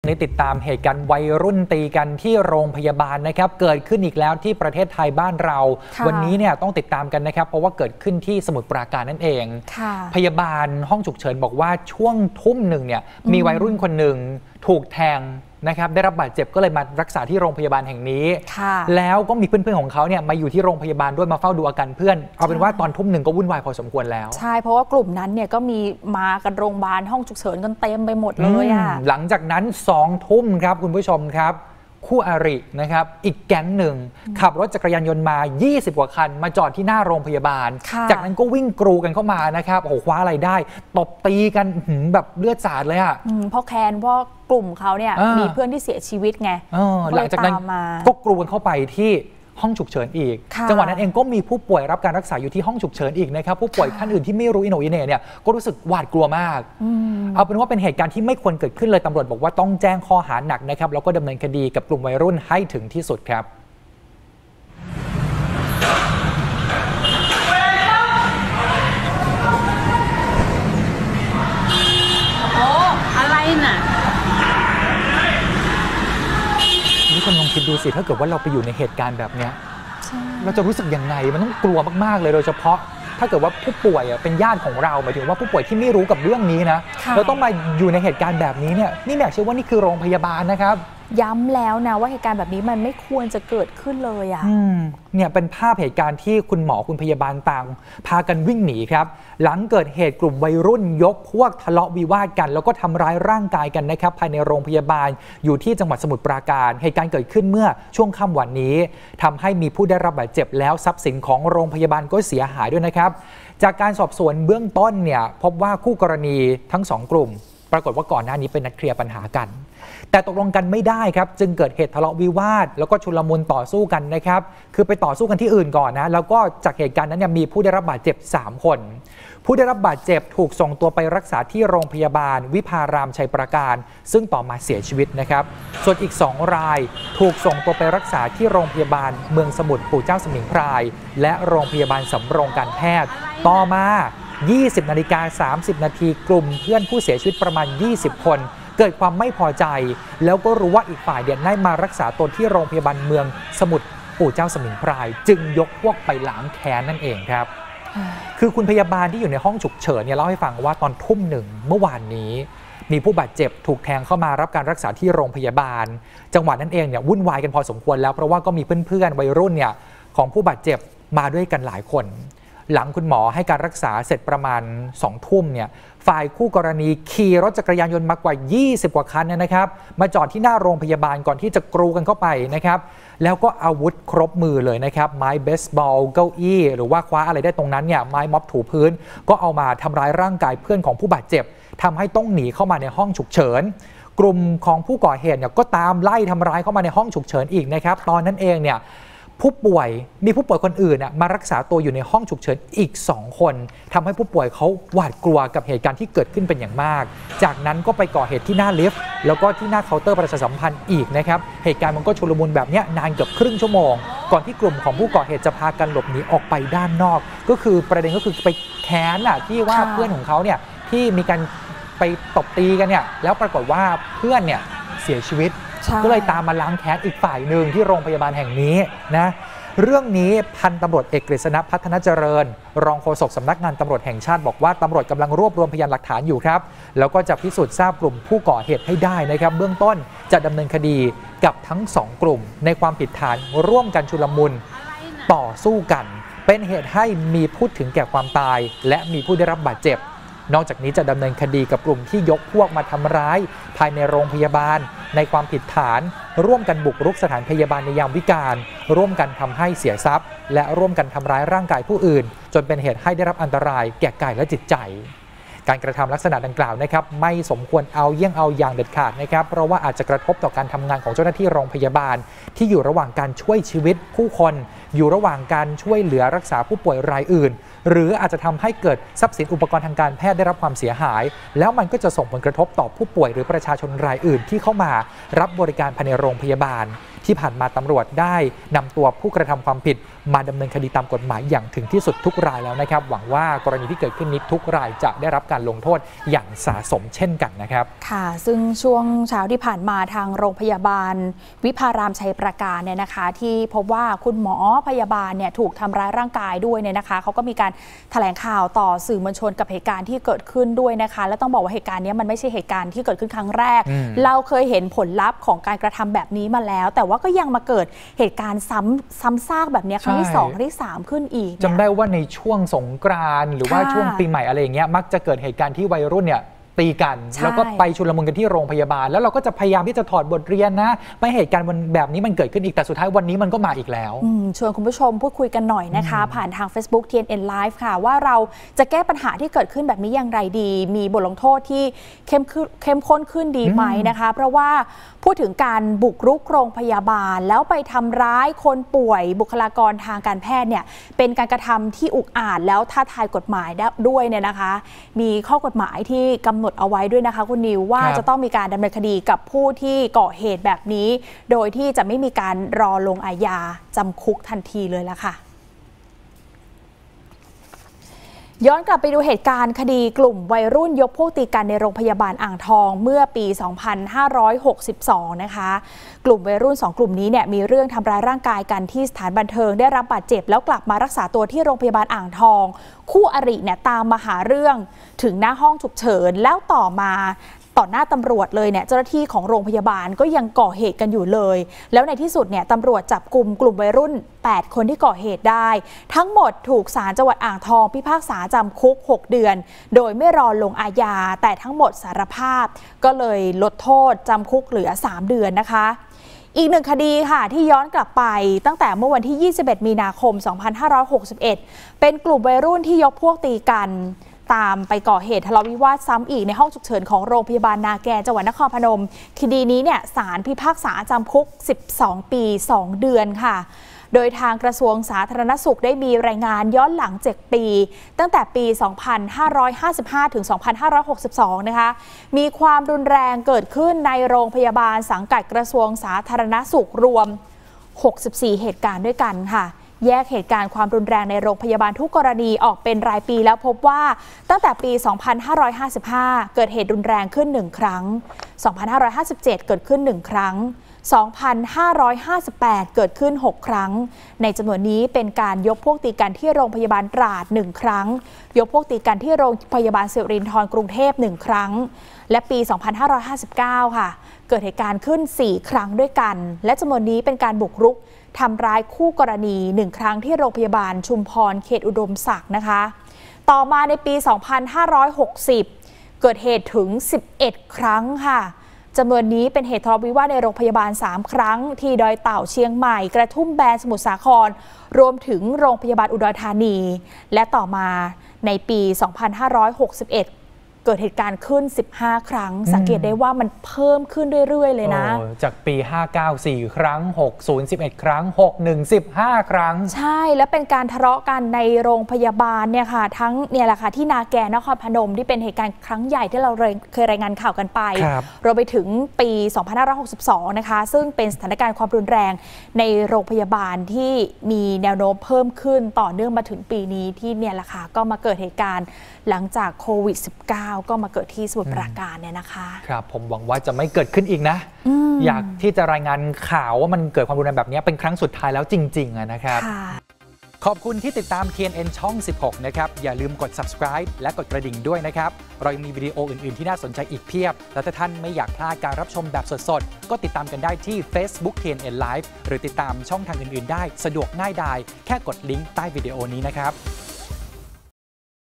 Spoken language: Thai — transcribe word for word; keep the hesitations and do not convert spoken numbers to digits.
นี้ติดตามเหตุการณ์วัยรุ่นตีกันที่โรงพยาบาลนะครับเกิดขึ้นอีกแล้วที่ประเทศไทยบ้านเราวันนี้เนี่ยต้องติดตามกันนะครับเพราะว่าเกิดขึ้นที่สมุทรปราการนั่นเองพยาบาลห้องฉุกเฉินบอกว่าช่วงทุ่มหนึ่งเนี่ยมีวัยรุ่นคนหนึ่งถูกแทงนะครับได้รับบาดเจ็บก็เลยมารักษาที่โรงพยาบาลแห่งนี้แล้วก็มีเพื่อนๆของเขาเนี่ยมาอยู่ที่โรงพยาบาลด้วยมาเฝ้าดูอาการเพื่อนเอาเป็นว่าตอนทุ่มหนึ่งก็วุ่นวายพอสมควรแล้วใช่เพราะว่ากลุ่มนั้นเนี่ยก็มีมากันโรงพยาบาลห้องฉุกเฉินกันเต็มไปหมดเลยอ่ะหลังจากนั้นสองทุ่มครับคุณผู้ชมครับคู่อรินะครับอีกแก๊งหนึ่งขับรถจักรยานยนต์มายี่สิบกว่าคันมาจอดที่หน้าโรงพยาบาลจากนั้นก็วิ่งกรูกันเข้ามานะครับโอ้โหคว้าอะไรได้ตบตีกันแบบเลือดสาดเลยอ่ะเพราะแค้นเพราะกลุ่มเขาเนี่ยมีเพื่อนที่เสียชีวิตไงหลังจากนั้นก็กรูกันเข้าไปที่ห้องฉุกเฉินอีกจังหวะนั้นเองก็มีผู้ป่วยรับการรักษาอยู่ที่ห้องฉุกเฉินอีกนะครับผู้ป่วยท่านอื่นที่ไม่รู้อิโหนอิเหน่เนี่ยก็รู้สึกหวาดกลัวมากเอาเป็นว่าเป็นเหตุการณ์ที่ไม่ควรเกิดขึ้นเลยตำรวจบอกว่าต้องแจ้งข้อหาหนักนะครับแล้วก็ดำเนินคดีกับกลุ่มวัยรุ่นให้ถึงที่สุดครับโอ้อะไรน่ะนี่คุณลองคิดดูสิถ้าเกิดว่าเราไปอยู่ในเหตุการณ์แบบนี้เราจะรู้สึกยังไงมันต้องกลัวมากๆเลยโดยเฉพาะถ้าเกิดว่าผู้ป่วยเป็นญาติของเราหมายถึงว่าผู้ป่วยที่ไม่รู้กับเรื่องนี้นะเราต้องมาอยู่ในเหตุการณ์แบบนี้เนี่ยนี่แม่เชื่อว่านี่คือโรงพยาบาลนะครับย้ำแล้วนะว่าเหตุการณ์แบบนี้มันไม่ควรจะเกิดขึ้นเลยอ่ะเนี่ยเป็นภาพเหตุการณ์ที่คุณหมอคุณพยาบาลต่างพากันวิ่งหนีครับหลังเกิดเหตุกลุ่มวัยรุ่นยกพวกทะเลาะวิวาทกันแล้วก็ทำร้ายร่างกายกันนะครับภายในโรงพยาบาลอยู่ที่จังหวัดสมุทรปราการเหตุการณ์เกิดขึ้นเมื่อช่วงค่ำวันนี้ทำให้มีผู้ได้รับบาดเจ็บแล้วทรัพย์สินของโรงพยาบาลก็เสียหายด้วยนะครับจากการสอบสวนเบื้องต้นเนี่ยพบว่าคู่กรณีทั้งสองกลุ่มปรากฏว่าก่อนหน้านี้เป็นนัดเคลียร์ปัญหากันแต่ตกลงกันไม่ได้ครับจึงเกิดเหตุทะเลาะวิวาทแล้วก็ชุลมุนต่อสู้กันนะครับคือไปต่อสู้กันที่อื่นก่อนนะแล้วก็จากเหตุการณ์นั้นเนี่ยมีผู้ได้รับบาดเจ็บสามคนผู้ได้รับบาดเจ็บถูกส่งตัวไปรักษาที่โรงพยาบาลวิภารามชัยปราการซึ่งต่อมาเสียชีวิตนะครับส่วนอีกสองรายถูกส่งตัวไปรักษาที่โรงพยาบาลเมืองสมุทรปู่เจ้าสมิงพรายและโรงพยาบาลสำโรงการแพทย์ต่อมายี่สิบนาฬิกาสามสิบนาทีกลุ่มเพื่อนผู้เสียชีวิตประมาณยี่สิบคนเกิดความไม่พอใจแล้วก็รู้ว่าอีกฝ่ายเดียได้มารักษาตนที่โรงพยาบาลเมืองสมุทรปู่เจ้าสมิงพรายจึงยกพวกไปล้างแค้นนั่นเองครับคือคุณพยาบาลที่อยู่ในห้องฉุกเฉินเนี่ยเล่าให้ฟังว่าตอนทุ่มหนึ่งเมื่อวานนี้มีผู้บาดเจ็บถูกแทงเข้ามารับการรักษาที่โรงพยาบาลจังหวะนั้นเองเนี่ยวุ่นวายกันพอสมควรแล้วเพราะว่าก็มีเพื่อนๆวัยรุ่นเนี่ยของผู้บาดเจ็บมาด้วยกันหลายคนหลังคุณหมอให้การรักษาเสร็จประมาณสองทุ่มเนี่ยฝ่ายคู่กรณีขี่รถจักรยานยนต์มากว่ายี่สิบกว่าคันนะครับมาจอดที่หน้าโรงพยาบาลก่อนที่จะกรูกันเข้าไปนะครับแล้วก็อาวุธครบมือเลยนะครับไม้เบสบอลเก้าอี้หรือว่าคว้าอะไรได้ตรงนั้นเนี่ยไม้ม็อบถูพื้นก็เอามาทำร้ายร่างกายเพื่อนของผู้บาดเจ็บทำให้ต้องหนีเข้ามาในห้องฉุกเฉินกลุ่มของผู้ก่อเหตุเนี่ยก็ตามไล่ทำร้ายเข้ามาในห้องฉุกเฉินอีกนะครับตอนนั้นเองเนี่ยผู้ป่วยมีผู้ป่วยคนอื่นมารักษาตัวอยู่ในห้องฉุกเฉินอีกสองคนทำให้ผู้ป่วยเขาหวาดกลัวกับเหตุการณ์ที่เกิดขึ้นเป็นอย่างมากจากนั้นก็ไปก่อเหตุที่หน้าลิฟต์แล้วก็ที่หน้าเคาน์เตอร์ประชาสัมพันธ์อีกนะครับเหตุการณ์มันก็ชุลมุนแบบนี้นานเกือบครึ่งชั่วโมงก่อนที่กลุ่มของผู้ก่อเหตุจะพากันหลบหนีออกไปด้านนอกก็คือประเด็นก็คือไปแค้นอ่ะที่ว่าเพื่อนของเขาเนี่ยที่มีการไปตบตีกันเนี่ยแล้วปรากฏว่าเพื่อนเนี่ยเสียชีวิตก็เลยตามมาล้างแค้นอีกฝ่ายหนึ่งที่โรงพยาบาลแห่งนี้นะเรื่องนี้พันตำรวจเอกกฤษณะพัฒนาเจริญรองโฆษกสำนักงานตำรวจแห่งชาติบอกว่าตำรวจกำลังรวบรวมพยานหลักฐานอยู่ครับแล้วก็จะพิสูจน์ทราบกลุ่มผู้ก่อเหตุให้ได้นะครับเบื้องต้นจะดำเนินคดีกับทั้งสองกลุ่มในความผิดฐานร่วมกันชุลมุนต่อสู้กันเป็นเหตุให้มีผู้ถึงแก่ความตายและมีผู้ได้รับบาดเจ็บนอกจากนี้จะดำเนินคดีกับกลุ่มที่ยกพวกมาทำร้ายภายในโรงพยาบาลในความผิดฐานร่วมกันบุกรุกสถานพยาบาลในยามวิกาลร่วมกันทำให้เสียทรัพย์และร่วมกันทำร้ายร่างกายผู้อื่นจนเป็นเหตุให้ได้รับอันตรายแก่กายและจิตใจการกระทำลักษณะดังกล่าวนะครับไม่สมควรเอาเยี่ยงเอาอย่างเด็ดขาดนะครับเพราะว่าอาจจะกระทบต่อการทำงานของเจ้าหน้าที่โรงพยาบาลที่อยู่ระหว่างการช่วยชีวิตผู้คนอยู่ระหว่างการช่วยเหลือรักษาผู้ป่วยรายอื่นหรืออาจจะทำให้เกิดทรัพย์สินอุปกรณ์ทางการแพทย์ได้รับความเสียหายแล้วมันก็จะส่งผลกระทบต่อผู้ป่วยหรือประชาชนรายอื่นที่เข้ามารับบริการภายในโรงพยาบาลที่ผ่านมาตำรวจได้นำตัวผู้กระทำความผิดมาดำเนินคดีตามกฎหมายอย่างถึงที่สุดทุกรายแล้วนะครับหวังว่ากรณีที่เกิดขึ้นนี้ทุกรายจะได้รับการลงโทษอย่างสาสมเช่นกันนะครับค่ะซึ่งช่วงเช้าที่ผ่านมาทางโรงพยาบาลวิภารามชัยประการเนี่ยนะคะที่พบว่าคุณหมอพยาบาลเนี่ยถูกทำร้ายร่างกายด้วยเนี่ยนะคะเขาก็มีการแถลงข่าวต่อสื่อมวลชนกับเหตุการณ์ที่เกิดขึ้นด้วยนะคะและต้องบอกว่าเหตุการณ์นี้มันไม่ใช่เหตุการณ์ที่เกิดขึ้นครั้งแรกเราเคยเห็นผลลัพธ์ของการกระทำแบบนี้มาแล้วแต่ว่าก็ยังมาเกิดเหตุการณ์ซ้ำซ้ำซากแบบนี้ครั้งที่สองครั้งที่สามขึ้นอีกจำได้ว่าในช่วงสงกรานต์หรือว่าช่วงปีใหม่อะไรอย่างเงี้ยมักจะเกิดเหตุการณ์ที่วัยรุ่นเนี่ยตีกันแล้วก็ไปชุลมุนกันที่โรงพยาบาลแล้วเราก็จะพยายามที่จะถอดบทเรียนนะไม่เหตุการณ์แบบนี้มันเกิดขึ้นอีกแต่สุดท้ายวันนี้มันก็มาอีกแล้วชวนคุณผู้ชมพูดคุยกันหน่อยนะคะผ่านทาง Facebook ที เอ็น เอ็น Live ค่ะว่าเราจะแก้ปัญหาที่เกิดขึ้นแบบนี้อย่างไรดีมีบทลงโทษที่เข้มเข้มข้นขึ้นดีไหมนะคะเพราะว่าพูดถึงการบุกรุกโรงพยาบาลแล้วไปทำร้ายคนป่วยบุคลากรทางการแพทย์เนี่ยเป็นการกระทำที่อุกอาจแล้วท้าทายกฎหมายด้วยเนี่ยนะคะมีข้อกฎหมายที่กำหนดเอาไว้ด้วยนะคะคุณนิวว่าจะต้องมีการดำเนินคดีกับผู้ที่ก่อเหตุแบบนี้โดยที่จะไม่มีการรอลงอาญาจำคุกทันทีเลยละค่ะย้อนกลับไปดูเหตุการณ์คดีกลุ่มวัยรุ่นยกพวกตีกันในโรงพยาบาลอ่างทองเมื่อปี สองพันห้าร้อยหกสิบสอง นะคะกลุ่มวัยรุ่นสองกลุ่มนี้เนี่ยมีเรื่องทำร้ายร่างกายกันที่สถานบันเทิงได้รับบาดเจ็บแล้วกลับมารักษาตัวที่โรงพยาบาลอ่างทองคู่อริเนี่ยตามมาหาเรื่องถึงหน้าห้องฉุกเฉินแล้วต่อมาต่อหน้าตำรวจเลยเนี่ยเจ้าหน้าที่ของโรงพยาบาลก็ยังก่อเหตุกันอยู่เลยแล้วในที่สุดเนี่ยตำรวจจับกลุ่มกลุ่มวัยรุ่นแปดคนที่ก่อเหตุได้ทั้งหมดถูกศาลจังหวัดอ่างทองพิพากษาจำคุกหกเดือนโดยไม่รอลงอาญาแต่ทั้งหมดสารภาพก็เลยลดโทษจำคุกเหลือสามเดือนนะคะอีกหนึ่งคดีค่ะที่ย้อนกลับไปตั้งแต่เมื่อวันที่ยี่สิบเอ็ดมีนาคมสองพันห้าร้อยหกสิบเอ็ดเป็นกลุ่มวัยรุ่นที่ยกพวกตีกันตามไปก่อเหตุทะเลาะวิวาทซ้ำอีกในห้องฉุกเฉินของโรงพยาบาลนาแกจังหวัดนครพนมคดีนี้เนี่ยศาลพิพากษาจำคุกสิบสองปีสองเดือนค่ะโดยทางกระทรวงสาธารณสุขได้มีรายงานย้อนหลังเจ็ดปีตั้งแต่ปี สองพันห้าร้อยห้าสิบห้า ถึง สองพันห้าร้อยหกสิบสอง นะคะมีความรุนแรงเกิดขึ้นในโรงพยาบาลสังกัดกระทรวงสาธารณสุขรวมหกสิบสี่เหตุการณ์ด้วยกันค่ะแยกเหตุการณ์ความรุนแรงในโรงพยาบาลทุกกรณีออกเป็นรายปีแล้วพบว่าตั้งแต่ปี สองพันห้าร้อยห้าสิบห้า เกิดเหตุรุนแรงขึ้นหนึ่งครั้ง สองพันห้าร้อยห้าสิบเจ็ด เกิดขึ้นหนึ่งครั้ง สองพันห้าร้อยห้าสิบแปด เกิดขึ้นหกครั้งในจำนวนนี้เป็นการยกพวกตีกันที่โรงพยาบาลตราดหนึ่งครั้งยกพวกตีกันที่โรงพยาบาลสิรินธรกรุงเทพหนึ่งครั้งและปี สองพันห้าร้อยห้าสิบเก้า ค่ะเกิดเหตุการณ์ขึ้นสี่ครั้งด้วยกันและจำนวนนี้เป็นการบุกรุกทำร้ายคู่กรณีหนึ่งครั้งที่โรงพยาบาลชุมพรเขตอุดมศักดิ์นะคะต่อมาในปี สองพันห้าร้อยหกสิบ เกิดเหตุถึงสิบเอ็ดครั้งค่ะจำนวนนี้เป็นเหตุทะเลาะวิวาทในโรงพยาบาลสามครั้งที่ดอยเต่าเชียงใหม่กระทุ่มแบนสมุทรสาครรวมถึงโรงพยาบาลอุดรธานีและต่อมาในปี สองพันห้าร้อยหกสิบเอ็ดเกิดเหตุการณ์ขึ้นสิบห้าครั้งสังเกตได้ว่ามันเพิ่มขึ้นเรื่อยๆเลยนะจากปีห้าสิบเก้า สี่ครั้งหกสิบ สิบเอ็ดครั้งหกสิบเอ็ด สิบห้าครั้งใช่และเป็นการทะเลาะกันในโรงพยาบาลเนี่ยค่ะทั้งเนี่ยแหละค่ะที่นาแกนครพนมที่เป็นเหตุการณ์ครั้งใหญ่ที่เราเคยรายงานข่าวกันไปรวมไปถึงปี สองพันห้าร้อยหกสิบสอง นะคะซึ่งเป็นสถานการณ์ความรุนแรงในโรงพยาบาลที่มีแนวโน้มเพิ่มขึ้นต่อเนื่องมาถึงปีนี้ที่เนี่ยแหละค่ะก็มาเกิดเหตุการณ์หลังจากโควิด สิบเก้า ก็มาเกิดที่สมุทรปราการเนี่ยนะคะครับผมหวังว่าจะไม่เกิดขึ้นอีกนะ อ, อยากที่จะรายงานข่าวว่ามันเกิดความรุนแรงแบบนี้เป็นครั้งสุดท้ายแล้วจริงๆนะครับขอบคุณที่ติดตาม ที เอ็น เอ็น ช่องสิบหกนะครับอย่าลืมกด subscribe และกดกระดิ่งด้วยนะครับเรายังมีวิดีโออื่นๆที่น่าสนใจอีกเพียบและถ้าท่านไม่อยากพลาดการรับชมแบบสดๆก็ติดตามกันได้ที่ Facebook ที เอ็น เอ็น Live หรือติดตามช่องทางอื่นๆได้สะดวกง่ายดายแค่กดลิงก์ใต้วิดีโอนี้นะครับ